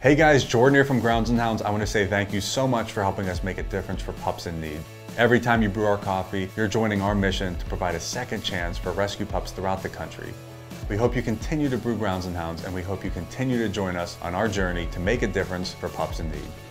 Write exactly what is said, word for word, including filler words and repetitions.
Hey guys, Jordan here from Grounds and Hounds. I want to say thank you so much for helping us make a difference for pups in need. Every time you brew our coffee, you're joining our mission to provide a second chance for rescue pups throughout the country. We hope you continue to brew Grounds and Hounds, and we hope you continue to join us on our journey to make a difference for pups in need.